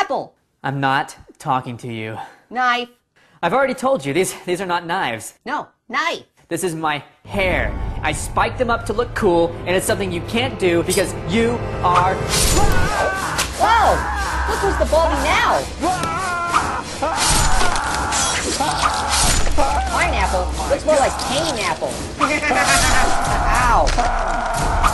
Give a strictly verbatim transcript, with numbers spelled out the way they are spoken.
Apple. I'm not talking to you. Knife. I've already told you, these, these are not knives. No, knife. This is my hair. I spiked them up to look cool, and it's something you can't do because you are... Whoa! Look who's the baldy now. Pineapple looks more like cane apple. Ow.